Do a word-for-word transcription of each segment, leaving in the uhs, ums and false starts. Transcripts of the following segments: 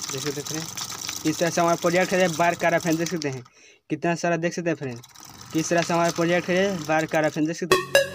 देख सकते हैं फ्रेंड, इस तरह से हमारा प्रोजेक्ट है बार का फ्रेंड, देख सकते हैं कितना सारा, देख सकते हैं फ्रेंड किस तरह से हमारा प्रोजेक्ट है बार का फ्रेंड, देख सकते हैं।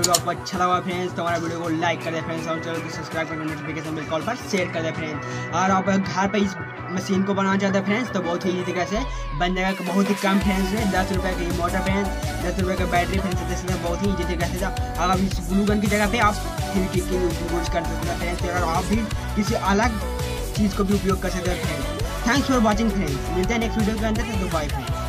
वीडियो आपको अच्छा लगा फ्रेंड्स तो हमारा वीडियो को लाइक कर दे फ्रेंड्स और चैनल को सब्सक्राइब करके नोटिफिकेशन बिल कॉल पर शेयर कर दे फ्रेंड्स। और आप घर पर इस मशीन को बनाना चाहते हैं फ्रेंड्स तो बहुत ही इजी तरीके से बन जाएगा, बहुत ही कम फ्रेंड्स है, दस रुपये की मोटर फ्रेंड्स, दस रुपये का बैटरी फ्रेंड्स, जैसे बहुत ही इजी तरीके से। अगर आप इस ग्लू गन की जगह पे आप फिर की यूज कर सकते हैं फ्रेंड्स, और आप भी किसी अलग चीज़ को भी उपयोग कर सकते हैं friends. Thanks for watching friends, मिलते हैं नेक्स्ट वीडियो के अंदर, तो बाय फ्रेंड्स।